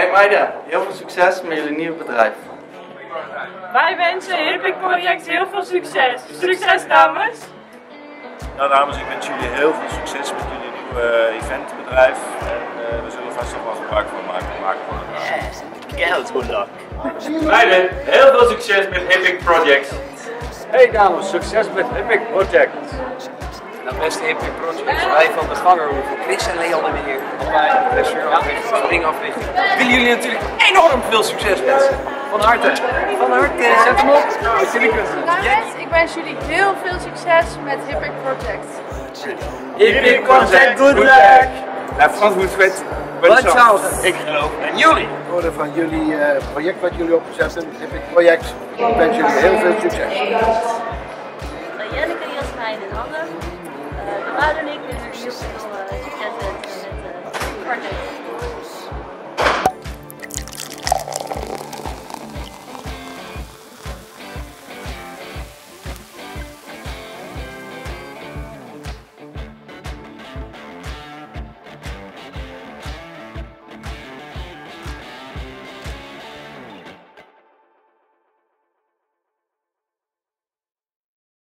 Hey meiden, heel veel succes met jullie nieuwe bedrijf. Wij wensen Hippik Project heel veel succes. Succes dames! Nou dames, ik wens jullie heel veel succes met jullie nieuwe eventbedrijf. En we zullen vast nog wel gebruik van maken van elkaar. Geld, good luck. Meiden, heel veel succes met Hippik Project. Hey dames, succes met Hippik Project. Nou, beste Hippik Project, wij van de Gangerhoeve, Chris en Leon en hier, allebei de restaurantafrichting, springafrichting. Willen jullie natuurlijk enorm veel succes wensen. Van harte. Van harte. Zet hem op. Wat jullie kunnen. Dames, ik wens jullie heel veel succes met Hippik Project. Hippik Project, good luck! Nou, Frans moet het Ik geloof in jullie. Orde van jullie project wat jullie opgezet hebben, Hippik Project. Ik wens jullie heel veel succes. Janneke, Jasmijn en Anne. Normaal en ik dus heel veel succes met het project.